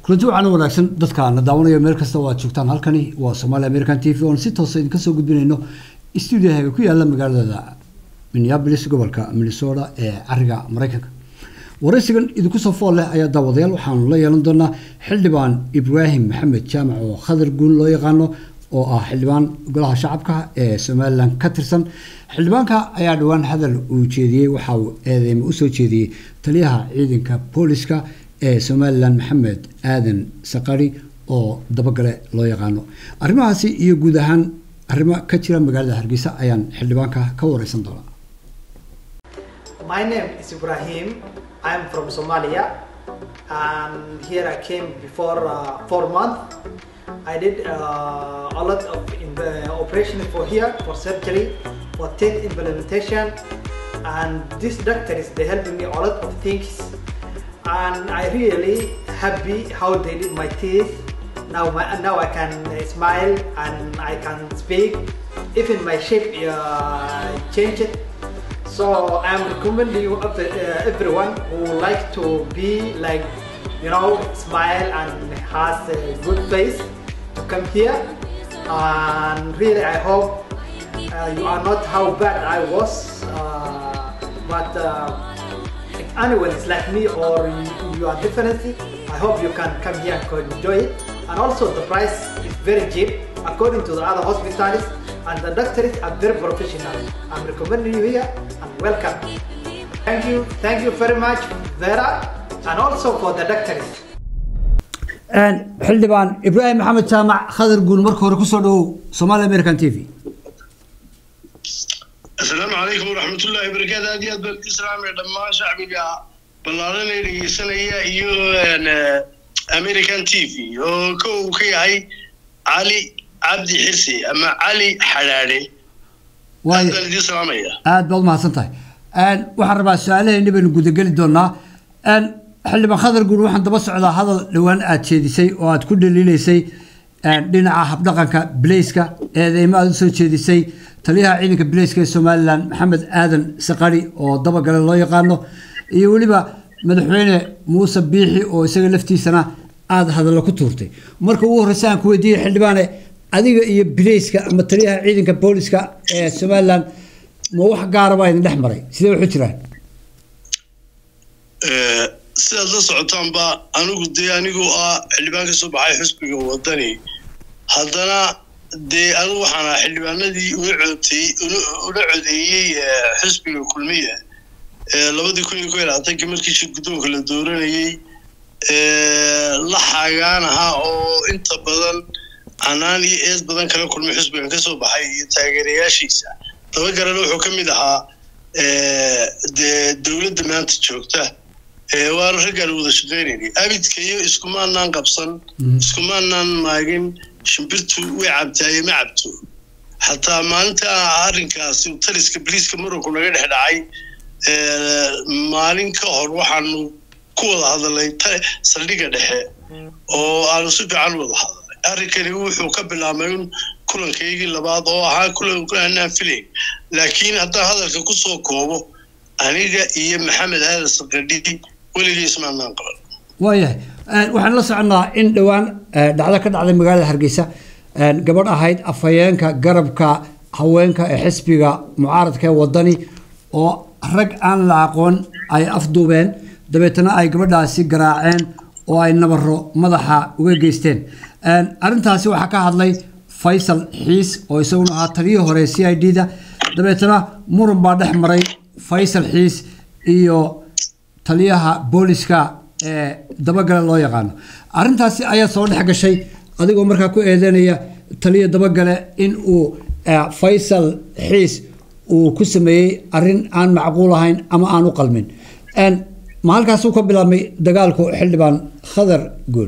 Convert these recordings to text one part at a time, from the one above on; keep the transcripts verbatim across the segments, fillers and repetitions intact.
كنتو عنا وناكسن دتك أنا داوني أمريكا سوا شوكتان هالكني وصومالي أمريكان تي في ونسيت توصل كسو قد بينه استوديو هاي كوي يلا مقالة ذا من يابلس قبل كا من الصورة عرقة أمريكا ورئيساً إذا كسر فوله أي داوديال وحان الله يلندنا حلبان إبراهيم محمد جامع وخضر قول له يغانو oo ah xildhibaan golaha shacabka ee Soomaaliland ka tirsan xildhibaanka ayaa dhawaan hadal uu jeediyay waxa uu eedeemo u soo jeediyay taliyaha ciidanka booliska ee Soomaaliland Maxamed Aadan Saqari oo dabagale loo yaqaano arrimahaasi iyo guud ahaan arrimo ka jira magaalada Hargeysa ayaan xildhibaanka ka wareysan doonaa. My name is Ibrahim. I am from Somalia and here I came before uh, four months. I did uh, a lot of in the operation for here, for surgery, for teeth implementation, and these doctors they helped me a lot of things, and I really happy how they did my teeth. Now my, now I can smile and I can speak. Even my shape uh, changed. So I am recommending you uh, everyone who like to be like, you know, smile and has a good face to come here. And really I hope uh, you are not how bad I was, uh, but uh, if anyone is like me or you, you are different, I hope you can come here and enjoy it. And also the price is very cheap according to the other hospitals, and the doctors are very professional. I'm recommending you here and welcome. Thank you, thank you very much Vera, and also for the doctors. And حلبان إبراهيم محمد جامع خضر قول مركو ركوسو صومالي أمريكان تي في. السلام عليكم ورحمة الله وبركاته. هذه أدب الإسلام لما شعبي بلارنا اللي سنية يو أمريكان تي في وكو كي هاي علي عبد حرسي أما علي حلالي. واي. هذا الإسلامية. هاد بالله ما سنتهي. أن وحرب السؤالين نبي نقول قل دونا أن حلبان خضر قول waxaan daba socdaa hadal dhawaan aad jeedisay oo aad ku dhaliilaysay dhinaca habdhaqanka Blaiska eedeymo aad soo jeedisay taliyaha ciidanka Blaiska ee Soomaaliland Maxamed Aadan Saqari oo dabagale loo yaqaano iyo waliba madaxweyne Muuse Biixi oo isaga laftiisana aad hadal ku tuurtay marka uu horeysaan ku weydiiyay xildhibaane adiga iyo Blaiska ama taliyaha ciidanka booliska ee Soomaaliland ma wax gaar ah idin dhex maray sidee wuxuu jiraan ee sidaad la socotaan ba anigu dee anigu ah xildhibaan ka soo baxay xisbiga wadani haddana dee anigu waxaan ahaa xildhibaanadii una codtay una codeeyey xisbiga kulmiye ee labadii kun iyo kow iyo labaatanka markii shir guddoonka la dooranayay ee la xagaan ahaa oo inta badan anaan iyo ees badan kala kulmay xisbigan ka soo baxay iyo taageerayaashiisa dabagalena wuxuu ka mid ahaa ee dee dowladda maanta joogta waan ragal wada shaqeynayay abidkayo isku maanaan qabsan isku maanaan maagin shimbirtu way cabtay ma cabto hatta maalinta arrinkaasi taliska Blaiska Morocco naga dhex dhacay ee maalin ka hor waxaan ku wada hadalay saldhiga dhexe oo aan si fiican wada hadalay arrinkani wuxuu ka bilaabmay kulankaygii labaad oo ahaa kulankaan filay laakiin hadda hadalka ku soo koobo aniga iyo Maxamed Aadan Saqari ولي اسمه نانقل. وياه waxaan la soconaa in dhawaan dhacdo ka dhacday magaalada Hargeysa gabadh ahayd afhayeenka garabka haweenka ee xisbiga mucaaradka ee wadani oo rag aan la aqoon ay afduubeen dabeetana ay gabadhaasi garaaceen oo ay nabaro madaxa uga geysteen arintaasi waxa ka hadlay Faisal Xiis oo isaguna ahaa taliyihii hore C I D da dabeetana muran baa dhex maray Faisal Xiis iyo taliyaha booliska ee dabagale loo yaqaan arintaasi ayaa soo dhex gashay adigoo markaa ku eedeynaya taliya dabagale in uu Faisal Xiis uu ku sameeyay arin aan macquul ahayn ama aan u qalmin een ma halkaas uu ka bilaabmay dagaalku xildhibaan Khadar Guul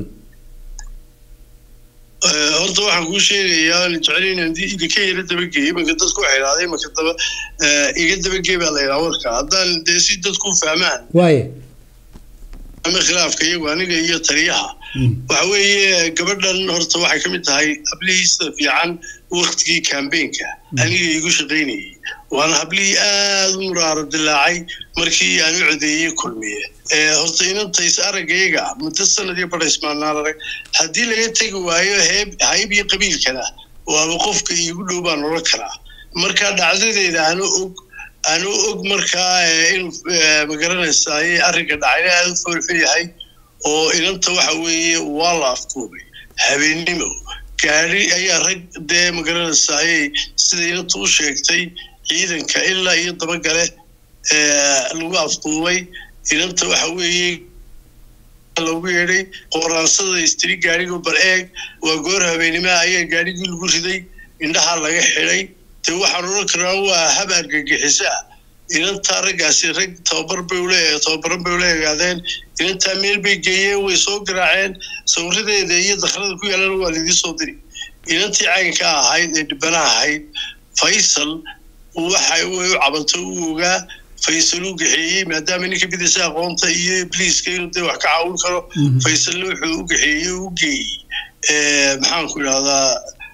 ee horta waxaan ku sheegayaa in jacayl in idin ka yara dabageeyay marka dadku waxay raadeen marka daba ee iga dabageeyay baa la yiraahdaa warka haddaan si dadku fahmaan waaye ama khilaafka iyagu aniga iyo taliyaha waxa weeye gabadhan horta waxay ka mid tahay hablihiisa fiican waqtigii campaignka aniga igu shaqeynayay waana hablihii aad u muraaro dilaacay markii aan u codeeyay kulmiye horta inantays aragayga muddo sanadii badhaysmaanaa arag haddii laga tegi waayo heeb hayb iyo qabiilkana waaba qofka iigu dhow baan oran karaa marka dhacdadeeda aanu og aanu og markaa in magaranaysaay arrinka dhacayna aad u foolxun yahay oo inanta waxa weeye waa la afkuubay habeennimo gaari ayaa rag dee magaranaysaay sida inanta u sheegtay ciidanka ilaa iyo dabagale lagu afkuubay inanta waxa weeye lagu yeedhay qoraansada istiri gaariga bar eeg waa goor habeennimo ayaa gaarigii lagu riday indhaha laga xidhay dee waxaan oran karaa waa hab argagixisa inantaa raggaasi rag tababar bay ule tababaran bay ula egaadeen inantaa meel bay geeyeen way soo garaaceen sawiradeeda iyo dakhrada ku yaalana waa lidii soo diri inantii caynka ahayd ee dhibanaha ahayd faysal waxay way u cabantay u ogaa faysal uu gaxeeyey maadaama ninka bidisa aqoonta iyo ibliiska inuu dee wax ka caawin karo faysalna wuxuu u gaxeeyey u geeyey maxaan ku idhahdaa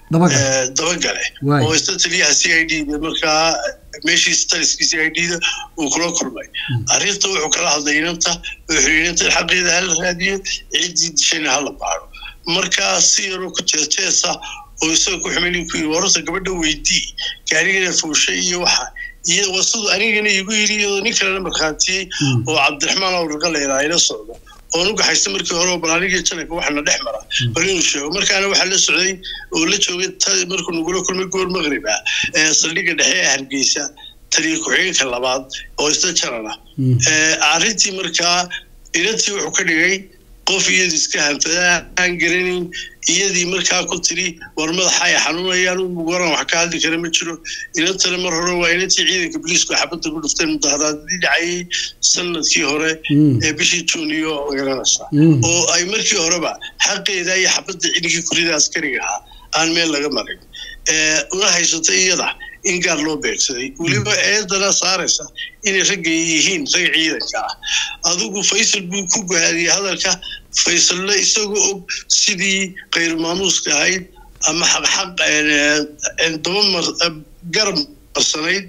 dabagale oo isla taliyaha c i d da markaa meeshii staliskii c i d da uu kula kulmay arrinta wuxuu kala hadlay inanta wuxuu inanta xaqeeda hala raadiyo ciddii dishayna hala baaro markaa si yaroo ku jeejeesa oo isaga ku xumayn ku yiri warta gabadha weydii gaarigana fuushay iyo waxa iyo wasadu anigana igu yiri iyo nin kale markaatiyay oo Cabdiraxmaan oo laga leeyahay ila socdo oo ugu xaysta markii hore balaanigii janaka waxna dhex mara bal inuu sheego markaana waxa la socday oo la joogay markuu nugula kulmay goor Magriba ee saldhiga dhexe ee Hargeysa taliye ku xigeenka labaad oo isla jarana ee arrintii markaa inantii wuxuu ka dhigay qof iyadii iska hantada aan garanin iyadii markaa ku tiri war madaxa ay xanuunayaan uu goran wax ka hadli kara ma jiro inanta mar hore waa inantii ciidanka booliisku xabadda ku dhufteen mudaharaadii dhacay sanadkii hore ee bishii Juuniyo garanaysa oo ay markii horeba xaqeeda iyo xabadda ciidankii kurida askariga ah aan meel laga marin ee una haysatay iyada in gaar loo beegsaday waliba eedana saaraysa inay rag yihiin rag ciidanka ah adigu Faysal buu ku gaadhay hadalka Faysal la isagu og sidii qeyr maamuuska ahayd ama xaq xaq ee dumar garab qarsanayd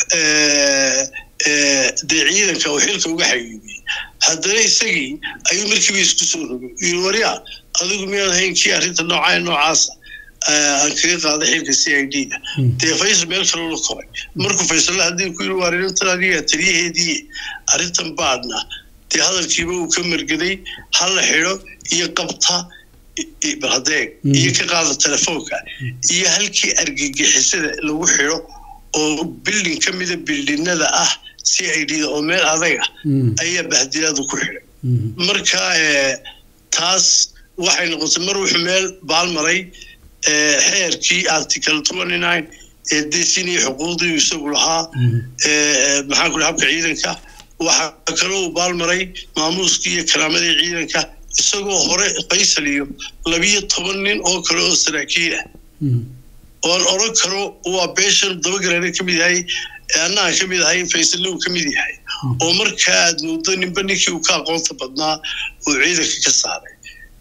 ee ee ciidanka oo xilka uga xayuubiyay haddana isagii ayuu markii isku soo rogay iyo wariya adigu miyaan hayn kii arrinta noocaan noocaas aan kaga qaaday xilka C I D da dee Faysal meel kale loo koray markuu Faysal hadii ku yiri waarinta adiga taliyeedii arrintan baadna dee hadalkiiba uu ka margaday hal xiro iyo qabta ibradeeg iyo ka qaada telefoonka iyo halkii argagixisada lagu xiro oo building kamida buildinada ah C I D oo meel adaga ayaa bahdilaadu ku xiray marka taas waxay noqotay mar wuxuu meel baalmaray xeerkii article twenty-nine ee desinii xuquuqdii isagu lahaa ee maxaa ku habka ciidanka waxa kale uu baalmaray maamuuskii iyo karaamadii ciidanka isagoo hore Faysal iyo labiyo toban nin oo kale oo saraakiil ah oo oran karo waa beeshan dabagalana kamid yahay anaa kamid yahay Faysal uu kamid yahay oo markaa aad muddo ninba ninkii uu ka aqoonta badnaa oo ciidanka ka saaray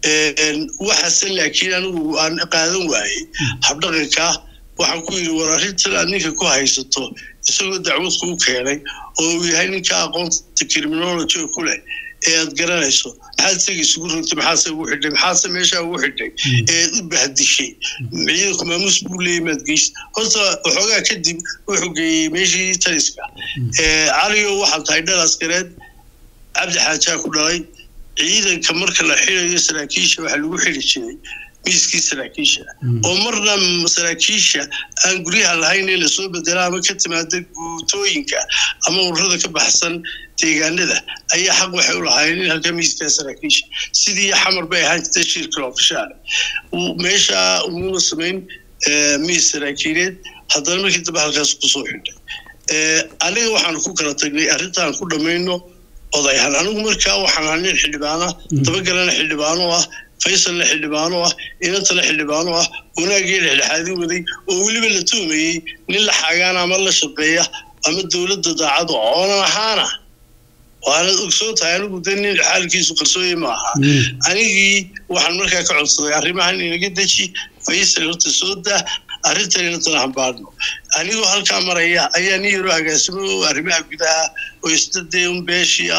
waxa laakiin anigu aan qaadan waayay habdhaqanka waxaan ku yiri war arrinta ninka ku haysato isagoo dacwad ku keenay oo uu yahay ninka aqoonta criminology ku leh ee aad garanayso maxaad isaga isugu rogtay maxaad ugu xidhay maxaad meesha ugu xidhay ee u bahdishay ciidanku maamuus buu leeyahay gees horta waxoogaa kadib wuxuu geeyay meeshii taliska ee caliyo waxaa tahay dhal askareed Cabdi Xaaja ku dhalay ciidanka marka la xirayo saraakiisha waxa lagu xiri jiray miiskii saraakiisha oo marna saraakiisha aan guriyaha lahayn la soo bedelaa ama ka timaada guutooyinka ama ururada ka baxsan deegaanada ayaa xaq waxay u lahaayeen in halka miiska saraakiisha sidii xamar bay ahayd tashirka ofishaal meesha uu sameyn miis saraakiileed haddana markii daba halkaas ku soo xidhay ee aniga waxaan ku kala tagnay arrintan ku dhameeyno odayahan anigu markaa waxaan ahayn xildhibaana dabagalana xildhibaano ah Faysal la xildhibaano ah inanta la xildhibaano ah wanaagii dhexdhexaadii waday oo waliba la tuumayay nin la xagaan ama la shaqeeya ama dawladda daacad oo ahaana waana ogsoo tahay anigu nin xaalkiisu qarsooyay ma aha anigii waxaan markaa ka codsaday arrimahan inaga daji Faysal horta soo daa arrintan inta hambaarno anigoo halka maraya ayaa niiro agaasimo arrimaha gudaha oo isdadeyn beeshi ah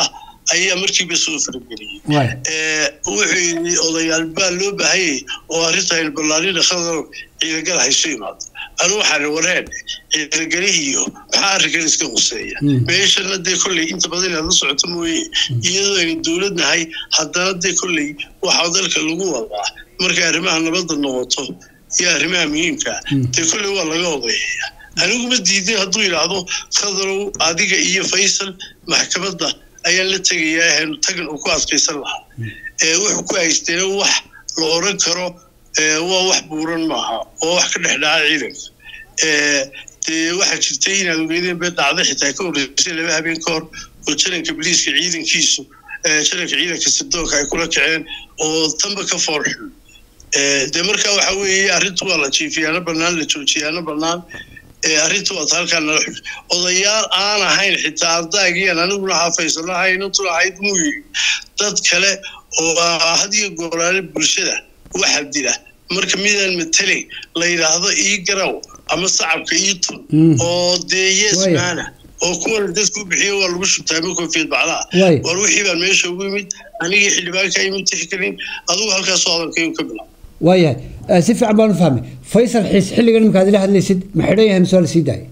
ayaa markiiba soo farageliyey wuxuu yidhi odayaal baa loo baahayay oo arrinta ilballaarinda khadar ciidagal hayso yimaado anu waxaan wareen ciidagale iyo maxaa arrinkan iska quseeya meeshana dee kolley inta badan inaad la socoto mooye iyadoo aynu dowlad nahay haddana dee kolley waxaa dalka lagu wadaa markay arrimaha nabadda noqoto iyo arrimaha muhiimka dee kolley waa laga odayeeya anigu ma diidin hadduu yidhaahdo khadarow adiga iyo faysal maxkamadda ayaan la tegayaa ahaynu tagan uu ku adkaysan lahaa wuxuu ku haysteena wax la oran karo waa wax buuran maaha oo wax ka dhex dhaca ciidanka dee waxaa jirtay inaad ogeydeen bay dhacday xitaa ka horreysay laba habeen ka hor oo jaranka biliiska ciidankiisu jaranka ciidanka sirdoonka ay kula kaceen oo tanba ka foorxun dee markaa waxaa weeye arrintu waa la jiifiyaana bannaan la joojiyaana bannaan arrintu waa halkaa nala xus odayaal aan ahayn xitaa ardaagiyan aniguna haafaysan lahayn intu lahayd muu yidhi dad kale oo had iyo gooraale bulshada waxa dila marka midaan matalay la yidhaahdo ii garaw ama sacabka ii tun oo dee yeesmaana oo kuwan dadku bixiyo waa lagu shubtaa ma koofiyad bacdaa war wixii baan meesha ugu yimid anigii xildhibaanka imid tixgelin adigu halkaasoo hadalkayu ka bilaab waayahay si fiican baan u fahmay faysal xiis xilligan markaad ila hadlaysid ma xidhan yahay mise waa la sii daayay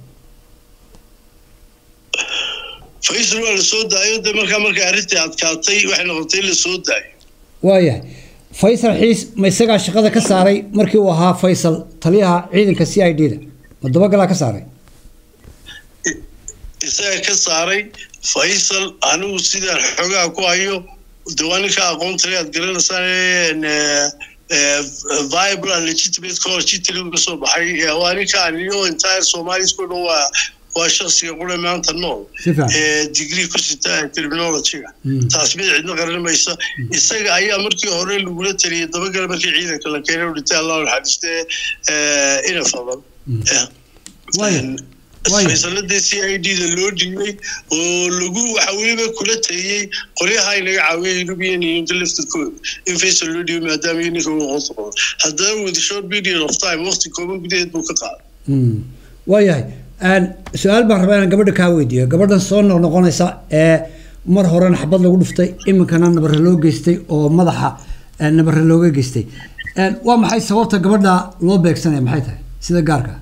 faysal waa la soo daayo de markaa markay arrintii adkaatay waxay noqotay la soo daayo waayahay faysal xiis ma isagaa shaqada ka saaray markii uu ahaa faysal taliyaha ciidanka c i d da ma dabagalaa ka saaray isaga ka saaray faysal anigu sidaan xoogaha ku hayo diwaaninka aqoonta aad garanaysaan viable and legitimate college laga soo baxay waa ninkaan iyo entire Somalis ku dhow waa shakhsiga qura maanta nool ee degree ku sita terminology-ga taas mid cidna qaranaysa isaga ayaa markii hore lagu la taliyay dabagal markii ciidanka la keenay oo dhintay Allah xadiiste ee ina fadal faysalada c i d da loo dhigay oo lagu waxa weliba kula taliyay qolyaha inaga caawiyay European Union laftirkooda in faysal loo dhigay maadaama ininka uu qoto haddana with short period of time waqti kooban gudaheed buu ka qaaday waayahay aan su'aal baan rabaa inaan gabadha kaa weydiiyo gabadhan soo noqonaysa ee mar horena xabad lagu dhuftay iminkana nabar loo geystay oo madaxa nabar looga geystay waa maxay sababta gabadha loo beegsanay maxay tahay sida gaarka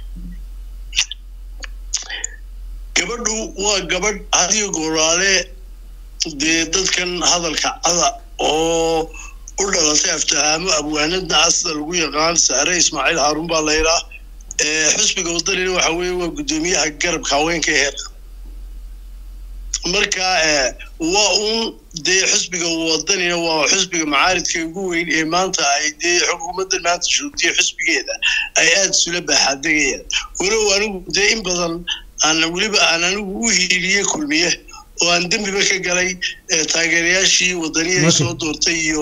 gabadhu waa gabadh hadiyo goraale dee dadkan hadalka cada oo u dhalatay aftahaamo abwaanadna asda lagu yaqaan Saare Ismaaciil Haarun baa la yidhaa xisbiga waddanina waxa weeye waa guddoomiyaha garabka haweenka heer marka waa un dee xisbiga waddanina waa xisbiga macaaridka ugu weyn ee maanta ay dee xukuumadda maanta joogtay xisbigeeda ay aad isula baaxaadegayaan walow anigu dee in badan aan weliba aan anigu u hiiliyey kulmiye oo aan dembiba ka galay taageerayaashii waddaniyaha soo doortay iyo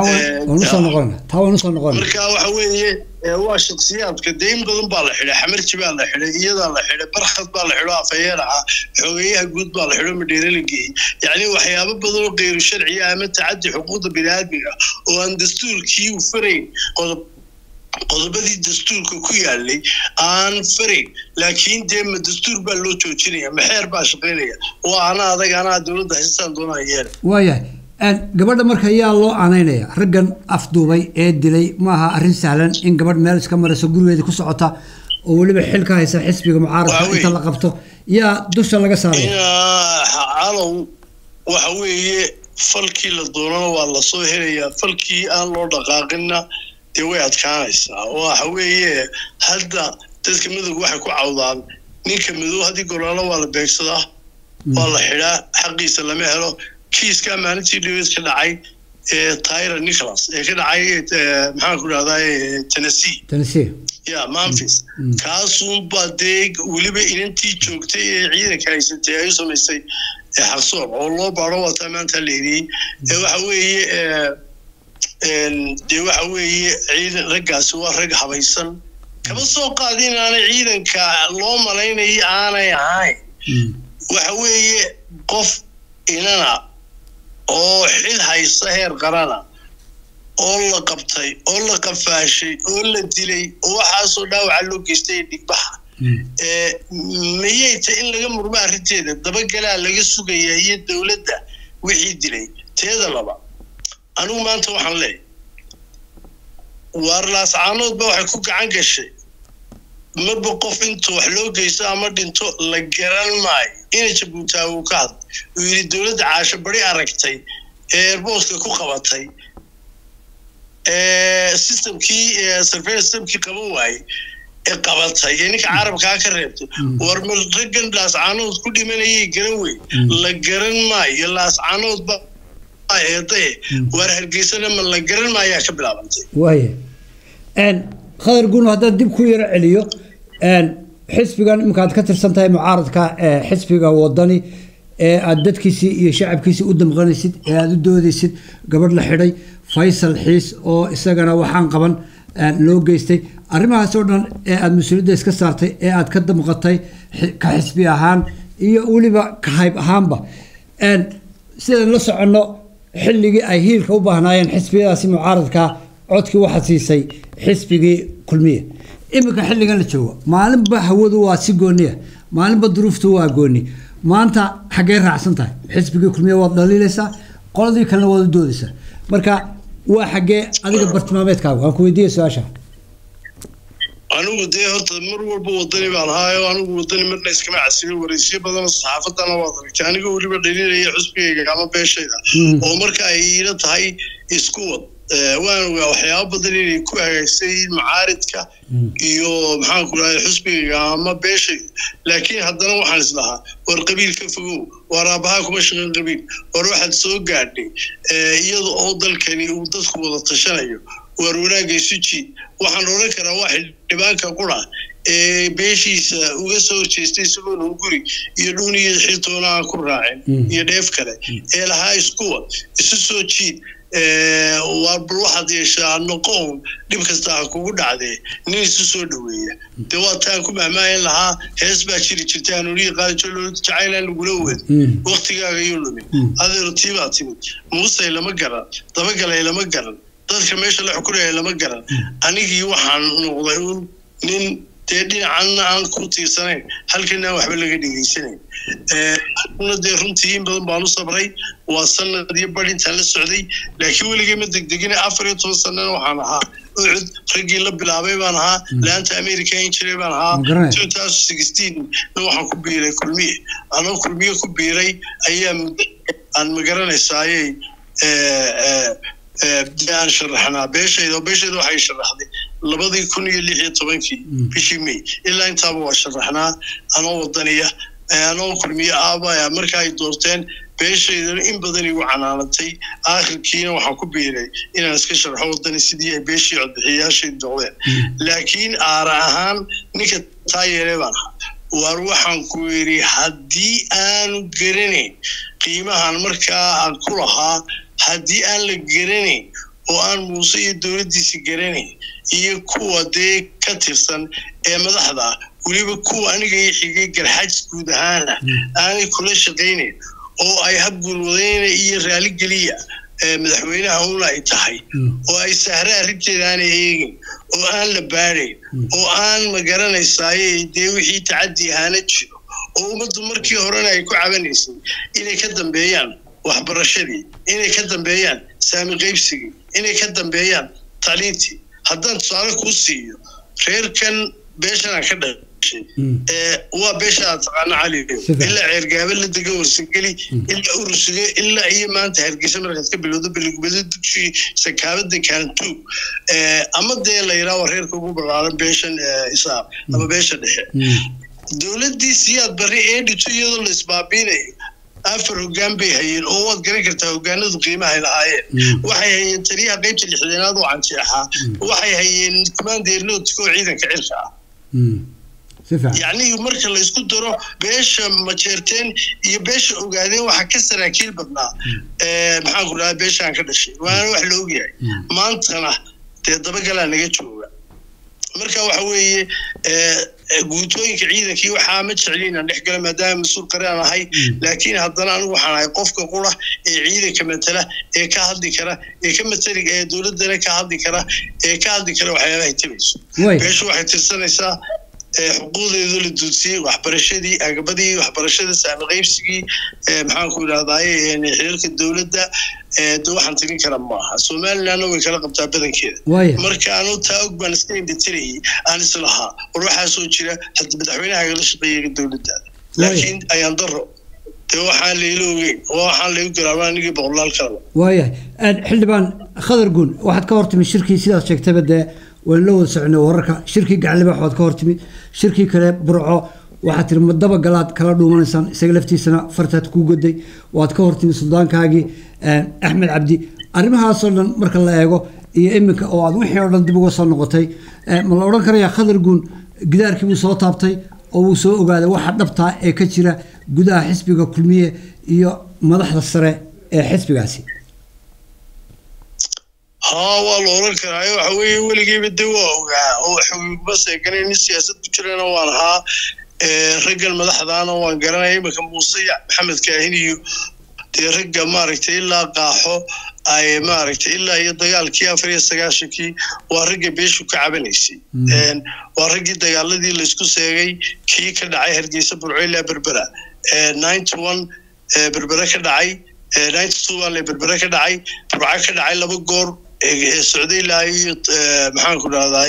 marka waxa weeye waa shakhsiyaadka dee in badan baa la xidhay xamarji baa la xidhay iyadaa la xidhay barkhad baa la xidho afhayeeraha xogeyaha guud baa la xidho madheere la geeyey yacni waxyaabo badan oo kayru sharciya ama tacaddi xuquuqda bini'aadmiga oo aan dastuurkii u farayn qodob qodobadii dastuurka ku yaalay aan farayn laakiin dee ma dastuur baa loo joojinaya ma xeer baa shaqaynaya waa ana adag anaa dowladda haystaan doonaa yeela waayahay gabadha marka ayaa loo aanaynaya raggan afduubay ee dilay maaha arrin sahlan in gabadh meel iska marayso gurigeeda ku socota oo weliba xil ka haysa xisbiga mucaaradka inta la qabto yaa dusha laga saaraya calow waxa weeye falkii la doonana waa lasoo helayaa falkii aan loo dhaqaaqinna dee way adkaanaysaa waxa weeye hadda dadka midowga waxay ku cawdaan ninka midow haddii golaalo waa la beegsadaa waa la xidhaa xaqiisa lama helo kiiska maalintii dhibeed ka dhacay ee Tyra Nicholas ee ka dhacay maxaan ku dhahdaa Tennessee Tennessee ya Memphis kaasuun baa dee weliba inantii joogtay ee ciidanka haysatay ay samaysay xaqsoon oo loo baaro wata maanta leeyahay ee waxa weeye dee waxa weeye ciidan raggaasi waa rag habaysan kama soo qaadin aanay ciidanka loo malaynayay aanay ahayn waxa weeye qof inana oo xil haysta heer qarana oo la qabtay oo la qafaashay oo la dilay oo waxaasoo dhaawaca loo geystay dhigbaxa miyay tahay in laga murmo arrinteeda dabagalaa laga sugayaa iyo dowladda wixii dilay teeda laba anigu maanta waxaan leeyahay war laascaanood ba waxay ku gacan gashay marba qof intuu wax loo geysto ama dhinto la garan maayo inay Jabuuti uu ka had uu yiri dawladda caasho bari aragtay ee airportka ku qabatay ee systemkii surveillance systemkii qaban waayay ee qabatay ninka carabka ka reebtay war mal ragan laascaanood ku dhimanayay garan weey la garan maayo laascaanood ba ayday war hargeysana ma la garan maayo ka bilaabantay waaye een khadar guun hada dib ku yar celiyo een xisbigan imkaad ka tirsan tahay mucaaradka ee xisbiga wadani ee aad dadkiisi iyo shacabkiisi u damqanaysid ee aad u doodaysid gabadh la xidhay Faisal Xiis oo isagana waxaan qaban loo geystay arrimahaas oo dhan ee aad mas'uuliyadda iska saartay ee aad ka damqatay ka xisbi ahaan iyo waliba ka hayb ahaanba een sida la socono xilligii ay hiilka u baahnaayeen xisbiyadaasi mucaaradka codkii waxa siisay xisbigii kulmiye imika xilligan la joogo maalinba hawadu waa si gooniya maalinba duruuftu waa gooni maanta xagee raacsan tahay xisbigii kulmiye waa dhaliilaysa qoladii kale waa doodaysa marka waa xagee adiga bartilmaameedkaaga waan ku weydiiyay su'aasha anigu dee horta mar walba wadani baan haayo anigu wadani marna iskama casibay waraysiyo badan saxaafadana waa aragtay aniga waliba dhaliilaya xisbigayga ama beeshayda oo marka ay ila tahay isku wad waan ogaa waxyaabo badan inay ku hagaagsan mucaaridka iyo maxaan ku raayay xisbiga ama beeshayda laakiin haddana waxaan islahaa war qabiil ka fogow war aabaha kuma shaqeyn qabiil war waxaad soo gaadhay iyadoo oo dalkani uu dadku wada tashanayo war wanaagaysu jiid waxaan oran karaa wax dhibaanka qura ee beeshiisa uga soo horjeestay isagoo guri iyo dhuniyo xiltoona ku raacin iyo dheef kale ee lahaa isku wad isu soo jiid ee waa waxaad yeeshaa noqon dhib kasta kugu dhacday nin isu soo dhaweeya de waa taan ku mahmaayin lahaa hees baa jiri jirtay anuuriye qaadajo loo jacaylan lagula wad waqtigaaga iyo lumin adeer tiibaa timid muusay lama garan dabagalay lama garan dadka meesha la xukunaya lama garan anigii waxaan noqday nin dee dhinacan aan ku tiirsanayn halkana waxba laga dhigaysanayn ee anuna dee runtii in badan baan u sabray waa sanad iyo bar intaan la socday laakiin weligay ma degdegin afar iyo toban sano waxaan ahaa ucud raggii la bilaabay baan ahaa laanta America in jiray baan ahaa two thousand sixteen waxaan ku biiray kulmiye anoo kulmiye ku biiray ayaa aan magaranaysaayay ee جان شرحنا بيش إذا بيش إذا حي شرحني لبضي كوني اللي هي طبعاً في بيشي مي إلا أنت أبغى شرحنا أنا وطنية أنا وكرمية أبا يا مركاي دورتين بيش إذا إن بدني وعنانتي آخر كينا وحكوا بيري إن أنا سكشر حوضني سيدي بيش يعد هياش الدولة لكن أراهن نكت تايرة بنا وأروح كويري هدي أنا قرني قيمة هالمركا كلها haddii aan la garanayn oo aan muuse iyo dawladdiisa garanayn iyo kuwa dee ka tirsan ee madaxda waliba kuwa aniga iyo xigay garxaaj guud ahaana aanay kula shaqaynayn oo ay habgulwadayna iyo raali geliya madaxweynaha una ay tahay oo ay sahra arrinteeda aanay eegin oo aan la baarayn oo aan ma garanaysaayey dee wixii tacaddi ahaana jiro oo ummaddu markii horena ay ku cabanaysay inay ka dambeeyaan waxbarashadii inay ka dambeeyaan saami qaybsigii inay ka dambeeyaan tacliintii haddaan tusaale kuu siiyo reerkan beeshanaan ka dhashay ee waa beesha aad taqaana cali ilaa ceergaaba la dega warsageli ilaa urusuge ilaa iyo maanta hargeysa markaad ka bilowdo beligubada dugsi sakaabada kaantu ama dee la yidhaha waa reerka ugu ballaaran beeshan isaab ama beesha dhexe dowladdii siyaad barri ee dhito iyadoo la isbaabiinayo afar hoggaan bay hayeen oo waad garan kartaa hoggaanadu qiimaha ay lahaayeen waxay hayeen taliyaha qaybta lixdanaad oo canjeexa waxay hayeen commandernoodka oo ciidanka cirka ah yacni marka la isku daro beesha majeerteen iyo beesha ogaadeen waxa ka saraakiil badnaa maxaan ku dhahaa beeshaan ka dhashay waana wax la ogyahay maantana dee dabagalaa naga jooga marka waxa weeye guutooyinka ciidankii waxaa ma jeclin aan dhex gala maadaama mas-uul qaraan ahay laakiin haddana anigu waxaan ahay qofka qura ee ciidanka matala ee ka hadli kara ee ka matali ee dowladdana ka hadli kara ee ka hadli kara waxyaabaha tabayso beeshu waxay tirsanaysaa xuquuqdeedu la duudsiyey waxbarashadii agabadii waxbarashada saami qaybsigii maxaan ku idhahdaay xiriirka dowladda de waxaan tirin kara maaha somalilandna way kala qabtaa badankeeda marka aanu taa og baan iska indhatirayay aan islahaa war waxaa soo jira hadda madaxweynaha kala shaqeeya dowladdaada laakiin ayaan daro dee waxaan layla ogeyn waxaan laygu garaabaa anigii boqolaal kalaba waayahay xildhibaan khadar guun waxaad ka hortimi shirkii sidaad sheegtaba dee waan la wada soconay wararka shirkii gaclibax waad ka hortimi shirkii kale burco waxaad tiri madaba galaad kala dhuumanaysaan isaga laftiisana fartaad kuu goday waad ka hortimi suldaankaagii axmed cabdi arrimahaasoo dhan marka la eego iyo iminka oo aad wixii oo dhan dib uga soo noqotay ma la odhan karayaa khadar guun gidaarkii buu soo taabtay oo uu soo ogaaday waxa dhabtaa ee ka jira gudaha xisbiga kulmiye iyo madaxda sare ee xisbigaasi ها والله ورك رايو حوي ولقي بدوا وحوي بس كان السياسة بكرنا وانها رجال مدحضانا وان قرنا يمكن موصية محمد كاهني ترجع ماركت إلا قاحو أي ماركت إلا يضيال كيا فري السجاشكي ورجع بيشو كعبنيسي ورجع ضيال الذي اللي سكو سيجي كي كدعي هرجي سبر عيلة بربرة ناين تو وان بربرة كدعي ناين تو وان بربرة كدعي بربرة كدعي لبقور السعودية لا محن كنا هذا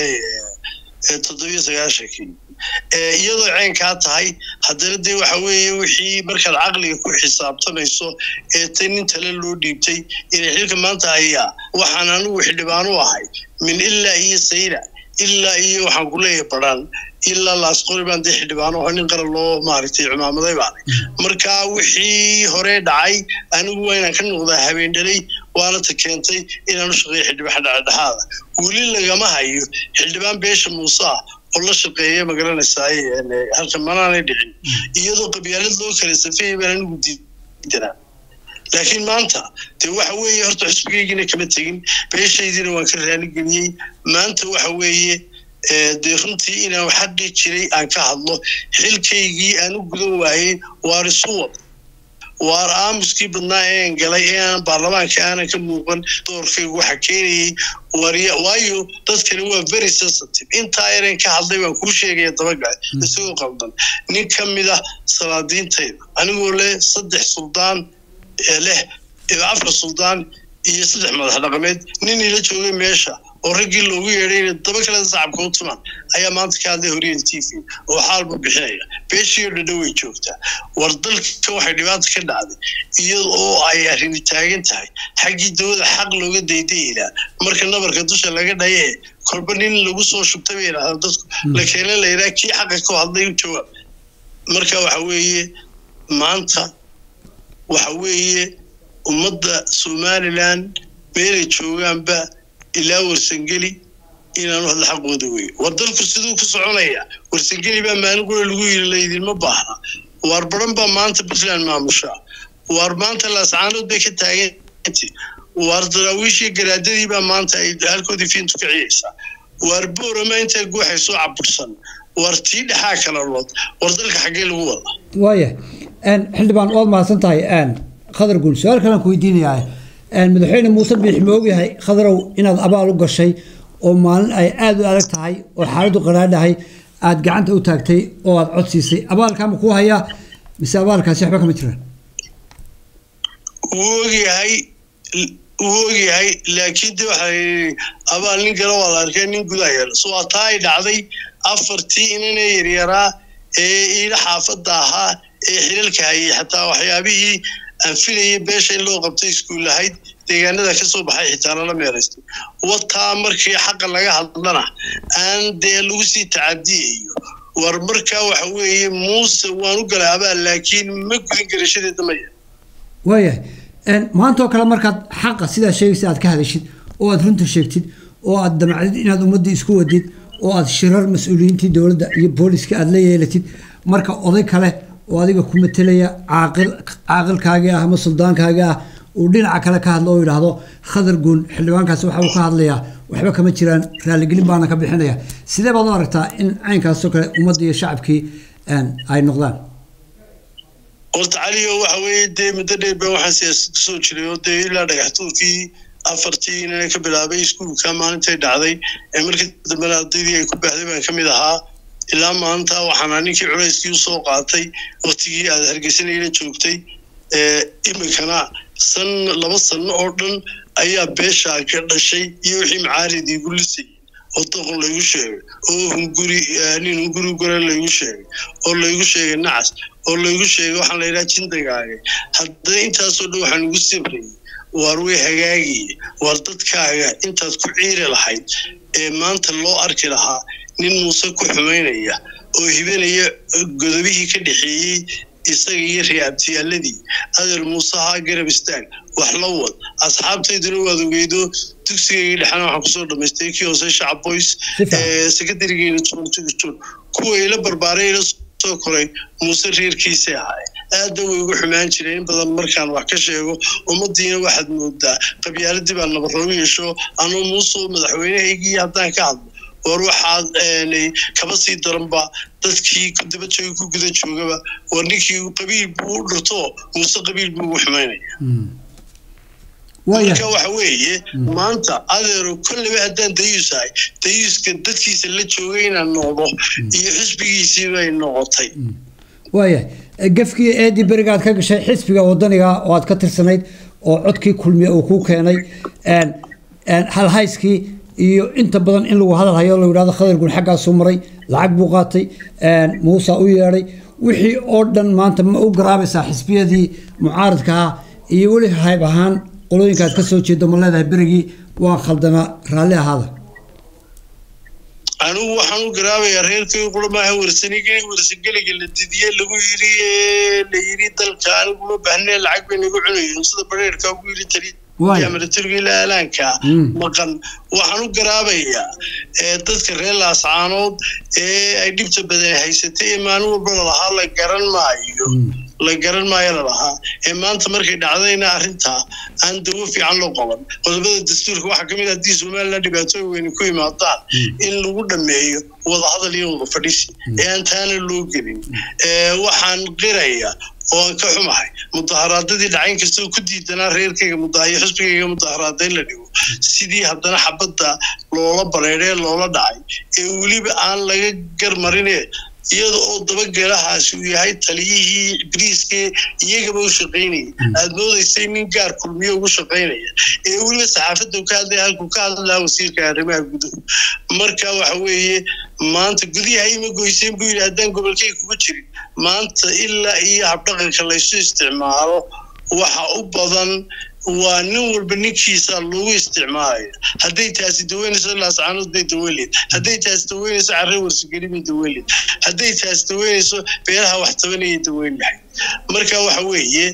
تطبيق سياسي iyadoo caynkaa tahay haddana dee waxa weeye wixii markaad caqliga ku xisaabtamayso ee tan inta loo dhiibtay inay xilka maanta hayaa waxaan anigu xildhibaan u ahay min ilaa iyo sayra ilaa iyo waxaan ku leeyahay baran ilaa laas qori baan dee xildhibaan oo nin qaran loo maaragtay cimaamaday baan marka wixii hore dhacay anigu waa inaan ka noqdaa habeen dhalay waana ta keentay inaan u shaqeeyo xildhibaan dhexdhexaada weli lagama hayo xildhibaan beesha muuse والله شقية ما قرنا الساي يعني هالك ما أنا ندري يضو قبيلة لو كان سفيه بنا نودي دنا لكن ما أنت تروح هوية هرت حسبك يجينا كمتين بيش يدينا وكذا يعني جنيه ما أنت وحوية دفنتي إنا وحد يشري عنك الله حلك يجي أنا قدوا هاي وارسوه وارامس كي بدنا إن قليان برلمان كأنا كموقن دور في وحكيني وريا وايو تذكر هو very sensitive أنت أيرين كهذا وكل شيء يتبقى يسوي قبضا نكمل ذا صلادين تين أنا أقول له صدق سلطان له عفر السلطان يصدق ما هذا قمد نيني لا تقول ماشى ورجل لو يرين طبعا كلا صعب كوتمان أي ما أنت كان ذهوري التيفي وحال بحناية بيشير لدوي شوفته وردلك كواحد يبات كذا هذا يلو أي يعني تاجن تاي حقي دول حق لو قد يدينا مركز نبر كدوش اللي قد هي كربانين لو بصوا شو بتبين هذا دس لكن لا يراكي حقك وهذا يجوا مركز وحويه ما أنت وحويه ومدة سوماليلاند بيري شوغان با إلا ورسنجلي إلى نروح الحق ودوي وردلك السدود كسرانية ورسنجلي بقى ما نقول لقوي اللي يدي المباحة واربرم بقى ما أنت بفلان ما مشى واربانت الأسعار بك تاجنتي واردراويشي جرادي بقى ما أنت هالكو دي فين تكعيسة واربور ما أنت جوح يسوع عبرسن وارتيد حاكي الأرض وردلك حقي له والله وايه أن حلبان أول ما سنتهي أن خضر قول سؤال كلام كويدين يعني madaxweyne muuse biix ma ogyahay khadarow inaad abaal u gashay oo maalin ay aad u adag tahay oo xaaladdu qaraadhahay aad gacanta u taagtay oo aad codsiisay abaalka ma ku hayaa mise abaalkaasi waxba kama jiraan ogyahay ogyahay laakiin de waxay abaal nin kale waa la arkay nin gudaha soo taay dhacday afartii inay yaryaraa ee ila xaafadda ahaa ee xilalka hayay xataa waxyaabihii aan filayay beesha in loo qabtay iskuul lahayd deegaanada ka soo baxay xitaa la meeraysto wataa markii xaq laga hadlana aan dee lagu sii tacadiyo war markaa waxa weeye muuse waan u galay abaal laakiin ma gudin garashadeeda ma yahay waayahay maanta oo kale markaad xaqa sidaa sheegaysa aad ka hadashid oo aad runta sheegtid oo aad damacdid inaad ummadda isku wadid oo aad shirar mas-uuliyiintii dowladda iyo booliska aad la yeelatid marka oday kale oo adiga ku metelaya caaqil caaqilkaaga ah ama suldaankaaga ah uu dhinaca kale ka hadlo oo yiraahdo khadar guun xildhibaankaas waxa uu ka hadlayaa waxba kama jiraan raali gelin baana ka bixinaya sidee baad u aragtaa in caynkaas oo kale ummadda iyo shacabkii ay noqdaan qolta caliyo waxa weeye dee muddo dheer baa waxaan siyaasad soo jiray oo dee ilaa dhagaxtuurkii afartii inay ka bilaabay iskuulka maalintay dhacday ee markii dambena ardaydii ay ku baxday baan ka mid ahaa ilaa maanta waxaan aninkii culayskii usoo qaatay waqtigii aad hargeysanayla joogtay iminkana san laba sano oo dhan ayaa beeshaa ka dhashay iyo wixii macaarid igu lisay oo doqon laygu sheegay oo hunguri nin hunguri gore laygu sheegay oo laygu sheegay nacas oo laygu sheegay waxaan la yidhaha jindagaagay haddana intaasoo dhan waxaan ugu sabrayay waar way hagaagii waar dadkaaga intaad ku ciiri lahayd ee maanta loo arki lahaa nin muuse ku xumaynaya oo hibanaya godobihii ka dhexeeyey isaga iyo reabtiyaaladii adeer muuse haa garab istaag wax la wad asxaabtayduna waad ogeydo dugsigayga dhexana waxaan kusoo dhamaystay kii hoose shacab boys secretarigeena joogjoogjoog kuwa ila barbaaray ila soo koray muuse reerkiisay ahaay aadna way ugu xumaan jireen in badan markaan wax ka sheego ummadiina waxaad moodaa qabyaaladii baa nabaroobi yeesho anuu muuse madaxweynehaygii haddaan ka hadlo war waxaad kaba sii daranba dadkii daba jooga ku guda joogaba war ninkii qabiil buu u dhirto muuse qabiil buu ugu xumaynaya marka waxa weeye maanta adeero kolleyba haddaan dayuusahay dayuuska dadkiisa la joogay inaan noqdo iyo xisbigiisii bay noqotay waaya gafkii eedii berigaad ka gashay xisbiga wadaniga oo aad ka tirsanayd oo codkii kulmiye uu ku keenay halhayskii iyo inta badan in lagu hadal hayo la yiraahdo khadar gun xaggaasuu maray lacag buu qaatay muusa u yeedhay wixii oo dhan maanta ma u garaabaysaa xisbiyadii mucaaradka ah iyo weli hayb ahaan qolooyinkaad ka soo jeedo ma leedahay berigii waa khaldana raalli ahaada anugu waxaan u garaabayaa reerkii qulamaha warsanigii warsangeliga la didiyey lagu yiri la yiri dalka anigu ma baahnee lacag bay nagu cunayeen sida bareerka ugu yiri tari amaraturgi la alaanka maqan waxaan u garaabayaa dadka reer laascaanood ee ay dhibta badan haysatay maalin walba lahaa la garan maayo la garan maayo lahaa ee maanta markay dhacdayna arrinta aan dawo fiican loo qaban qodobada dastuurka waxa kamid ah hadii Soomaaliland dhibaato weyn ku yimaadaan in lagu dhameeyo wada hadal iyo wada fadhiisi ee aan taana loo gelin ee waxaan qirayaa oo ka xumahay mudaharaadadii dhacayn kasta ku diidanaa reerkayga mudaharaad xisbigayga mudaharaad la dhigo sidii haddana xabadda loola bareeray loola dhacay ee waliba aan laga garmarinay iyada oo dabagalahaas uu yahay taliyihii ibriiska iyagaba u shaqeynay aad moodaysay nin gaar kulmiyo ugu shaqeynaya ee waliba saxaafadda ka hadlay halku ka hadlaa wasiirka arrimaha gudaha marka waxa weeye maanta gudiyaha ima goyseen buu yiri haddaan gobolkay kugu jirin maanta ilaa iyo habdhaqanka la isu isticmaalo waxa u badan waa nin walba ninkiisa lagu isticmaalayo hadday taasi daweynayso laascaanood bay daweynayeen hadday taasi daweynayso carre warsageli bay daweynayeen hadday taasi daweynayso beeraha wax tabanaya daweynlahay marka waxa weeye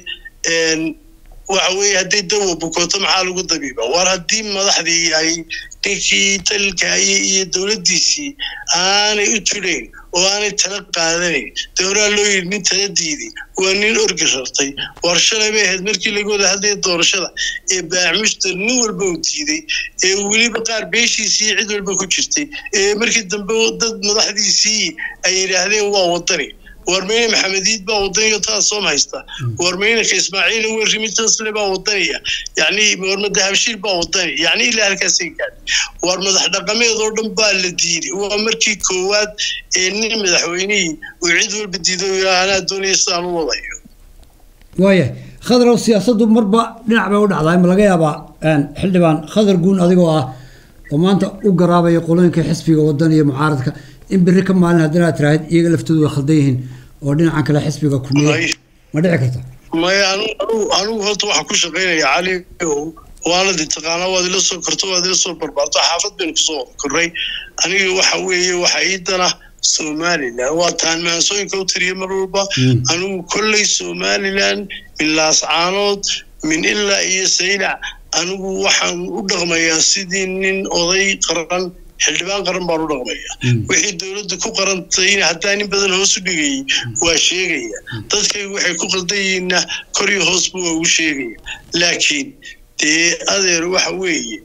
waxa weeye hadday dawo bukoto maxaa lagu dabiiba war haddii madaxdii ay ninkii talka iyo dowladdiisii aanay u jirayn oo aanay tala qaadanayn dowlaa loo yidhi nin tala diiday waa nin orgi rartay war shalay bay ahayd markii laga wada hadlaya doorashada ee baaxmushtar nin walba u diiday ee weliba qaar beeshiisii cid walba ku jirtay ee markii dambe dad madaxdiisii ay yidhaahdeen waa wadani warmeyne maxamediid baa wadaniga taas soo haysta warmeyne ka ismaaciil warrimitasle baa wadaniya yacni warmada habshiil baa wadani yacni ilaa halkaasay gaadhay war madax dhaqameed oo dhan baa la diiday waa markii koowaad ee nin madaxweynihii uu cid walba diiday anaa doonaya sidaan u wadayo waaya khadar siyaasaddu marba dhinac bay u dhacdaa ma laga yaabaa xildhibaan khadar guun adigoo ah oo maanta u garaabaya qolooyinka xisbiga waddan iyo mucaaradka in berri ka maalin haddana aad tiraahid iyaga laftoodu way khaldan yihiin oo dhinacan kale xisbiga kulmiye ma dhici karta maya anugu anugu horta waxaan ku shaqeynaya cali waana di taqaanaa waad ila soo korto waad ila soo barbaarto xaafad baynu kusoo korray aniga waxa weeye waxa iidana Somaliland waa taan maansooyinka u tiriya mar walba anugu kolley Somaliland min laascaanood min ilaa iyo saylac anigu waxaan u dhaqmayaa sidii nin oday qaran xildhibaan qaran baan u dhaqmaya wixii dowladda ku qarantayna haddaan nin badan hoos u dhigayay waa sheegaya dadkaygu waxay ku qaldan yihiinna kor iyo hoosba waa ugu sheegaya laakiin dee adeer waxa weeye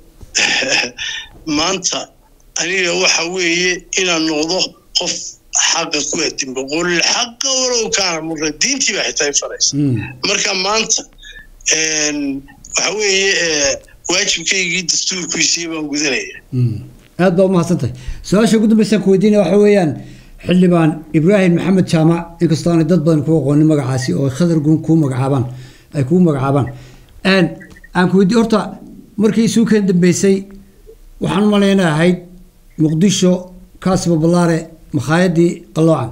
maanta aniga waxa weeye inaan noqdo qof xaqa ku adin boqol xaqa walow kaana mura diintii baa xitaa faraysa marka maanta waxa weeye waajibkaygii dastuurkiisii baan gudanaya aad baa u mahadsantahay su-aasha ugu dambaysan ku weydiinaya waxa weeyaan xildhibaan Ibraahim Maxamed Jaamac inkastoo aan dad badan ku aqoonin magacaasi oo Khadar Guun ku magacaabaan ay ku magacaabaan aan aan ku weydiin horta markii suuqeen dambeysay waxaan maleynahay Muqdisho kaasba balaare makhaayadii qaloocan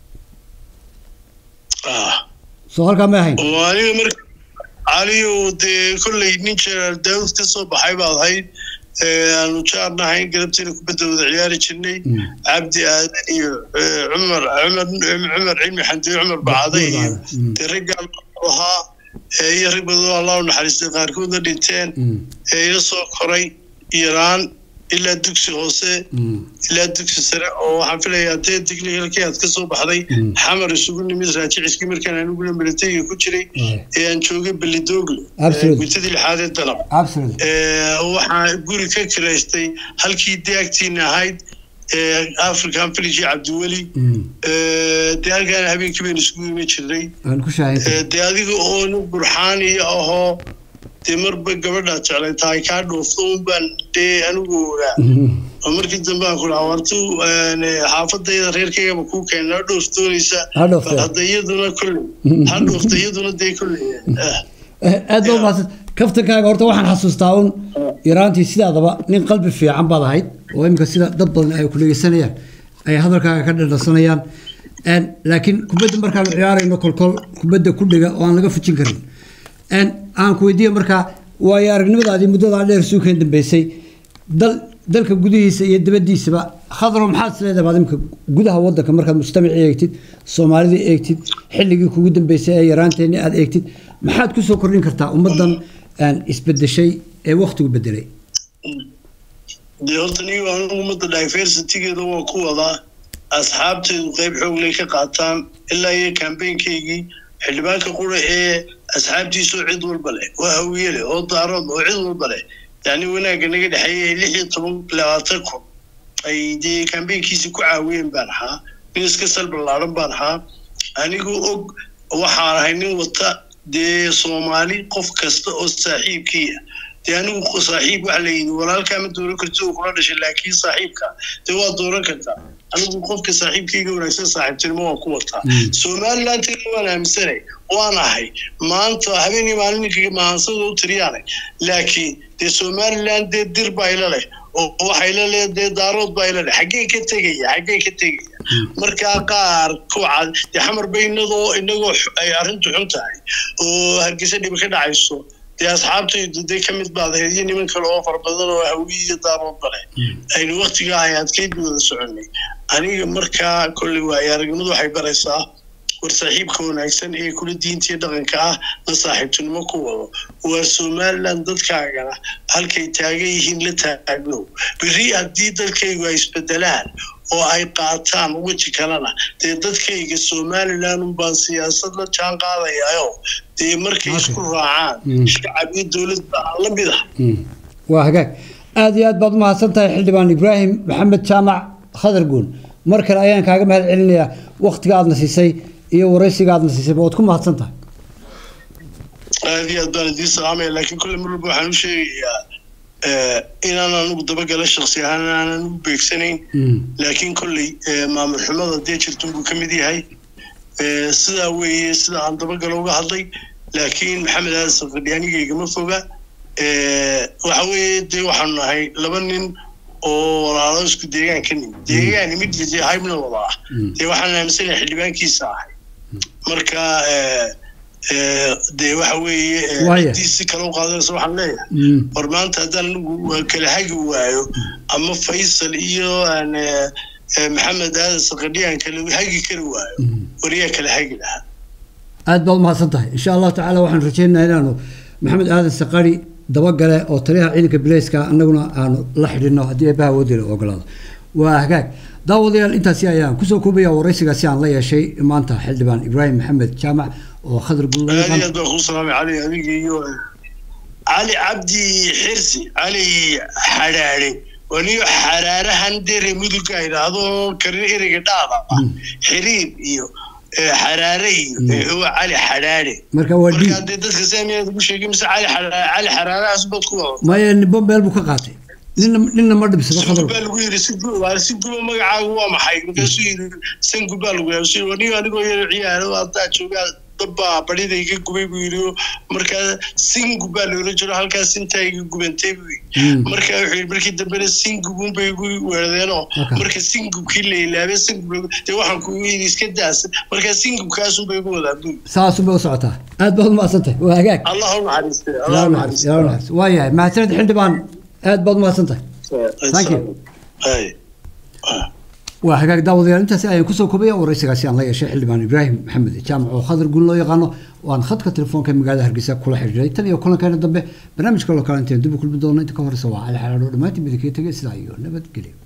ah soo halka ma ahayn waliga markii aliyo de kulli nin jeer Daawud ka soo baxay baad ahayd aanu jaarnahay galabtii ku badawada ciyaari jirnay Abdi Aadan iyo Umar Umar Umar Cilmi Xanti Umar Bacday iyo ragaal waxa iyo ribado Allah naxariistay qaarkood dhinteen ee soo koray Iran ila dugsi hoose ila dugsi sare oo waxaan filayaa tii tiknikalkii aad ka soo baxday xamar isugu nimid raajiciskii markaan aan ugu lambeeyay ku jiray ee aan joogay Balidoogle gudadii lixaad dalab ee waxaan guri ka kireystay halkii deegtiina ahayd ee African Village Abdiwali ee deegaan habeenkii baan isugu yimid jiray aan ku shaahay ee adiga oo burhaan iyo ahoo marba gabadha jeclay tahay ka dhoofto baan de anigu oo markii dambe aan ku laawarto xaafadayda reerkayga ku keenay dhooftoonaysa hadayaduna kulli ha dhooftoyaduna de kulli aad oo maas kaftankaaga horta waxaan xasuustaa un Iraantii sidaadaba nin qalbi fiican baad ahayd oo imka sida dad badan ay ku leeysanayaan ay hadalkaaga ka dhadhansanayaan een laakiin kubadda markaan ciyaarayno kolkol kubadda ku dhiga oo aan laga fujin karin een aan ku weydiiyay marka way aragnimadaadii muddada dheer suuqeen dambeysay dal dalka gudihiisa iyo dibadiisaba khadro maxaad leedahay baadimka gudaha wadanka markaad mujtamaci eegtid Soomaalida eegtid xilligii kugu dambeysay ee yaraanteena aad eegtid maxaad ku soo kordhin kartaa ummadan aan isbedeshay ee waqtigu bedelay deeltani waa ummadda diversity-geeda waa ku wada asxaabteedu qayb xoog leh ka qaataan ilaa iyo campaign-keygii xildhibaanka qura ee asxaabtiisu cid walba leh waa hawiyele oo daarood oo cid walba leh yani wanaaga naga dhaxeeyay lix iyo toban labaatan kun ay dee campaign-kiisa ku caawiyeen baan ahaa nin iska salbalaaran baan ahaa anigu og waxaan ahay nin wata dee Soomaali qof kasta oo saaxiibkii dee anigu saaxiib waxa la yidhi walaalkaa ma dooran karto kula dhashay laakiin saaxiibka dee waa dooran kartaa anigu qofka saaxiibkayga wanaagsan saaxiibtinimo waa ku wataa Somaliland waan aaminsanay waan ahay maanta habeenii maalintii maansada u tiriyaan laakiin dee Somaliland dee dir baa ila leh oo waxay la leedahay daarood baa ila leh xagee ka tagaya xagee ka tagaya marka qaar ku cad dee xamar baynado inagoo ay arintu xun tahay oo hargeysa dhib ka dhacayso dee asxaabtaydu dee ka mid baad ahayd niman kale oo far badan oo hawiye daarood bale aynu waqtiga ay adkeyd wada soconay aniga markaa kulli waa aragnimadu waxay baraysaa war saaxiibka wanaagsan ee kula diinta iyo dhaqanka ah la saaxiibtinimo ku wado waa Somaliland dadkaagana halkay taagan yihiin la taagno biri haddii dadkaygu ay isbedelaan oo ay qaataan waji kalena dee dadkayga Somaliland un baan siyaasad la jaan qaadayayo dee markay isku raacaan shacabka dawladda la mid ah waa hagaag aad iyo aad baad u mahadsantahay xildhibaan Ibraahim Maxamed Jaamac Khadar Guun markale ayaan kaaga mahad celinayaa waqtiga aad nasisay iyo waraysiga aad nasisay baad ku mahadsantahay aad iyo aad baan idin salaamay laakiin kulli mar walba waxaan u sheegayaa ee inaan anigu dabagala shakhsi ahaan aanan u beegsanayn laakiin kulli maamul xumada dee jirtu uu ka mid yahay ee sida weeye sida aan dabagalo uga hadlay laakiin Maxamed Aadan Qadiyaanigayga ma foga ee waxa weeye dee waxaan nahay laba nin oo walaalo isku deegaan ka nimid deegaan mid jidii haybna wada ah dee waxaan aaminsanay xildhibaankiisa ahay marka ee ee dee waxa weeye diisi kala qaadayso waxaan leeyahay war maanta haddaan kala hagi waayo ama Faysal iyo aan Maxamed Aadan Qadiyaan kala hagi kari waayo wariya kala hagi lahaa aad baad mahadsantahay insha Allah taala waxaan rajaynaynaa inaanu Maxamed Aadan Qadi dabagale oo taliyaha ciidanka Bileyska annaguna aanu la xidhino hadii ay baawadiil ogolaado waa hagaag daawadayaal intaasi ayaan ku soo koobaya waraysigaasi aan la yeeshay maanta xildhibaan Ibraahim Maxamed Jaamac oo Khadar Guun aad iyo aad ku salaamay Ali adiga iyo Ali Abdi Xirsi Ali Xaraare waliyo xaraarahan dheere muduga iraado karin eriga dhaaba xiriir iyo xaraare iyo Ali Xaraare marka wadi dadka sameeyay ugu sheegay mise Ali Ali Xaraare asbad ku ma yeen bomb meel buu ka qaatay ninna ninna ma dhibsado Sangu khadar baa lagu yiri Sangu waa Sangu magacaagu waa maxay markaasuu yiri Sangu baa lagu yiri aniga anigoo yar ciyaaro hadda joogaa dabba badida iga gubay buu yiri marka Sangu baa loola jiro halkaas inta iga gubantay marka wuxuu markii dambe Sangu bay igu weerdeeno marka Sangu kii leeyahay Sangu te waxaan ku yiri iska daas marka Sangu kaas bay igu wadaabay saas buu socotaa aad baad ma asantay waa hagaag Allahu naxariisto Allahu naxariisto Allahu naxariisto waayahay mahadsanid xildhibaan aad baad ma asantay thank you ay waa hagaag daawadayaal intaasi ayaan kusoo koobaya waraysigaasi aan la yeeshay xildhibaan ibraahim maxamed jaamac oo khadar guul loo yaqaano waan khadka telefoonka magaalada hargeysa kula xiriiray tan iyo kulankeena dambe barnaamijka loo kala intaan dib u kulmi doono inta ka horeysa waa cali xalaalo dhammaantiin midakii tagay sidaa iyo nabadgelyo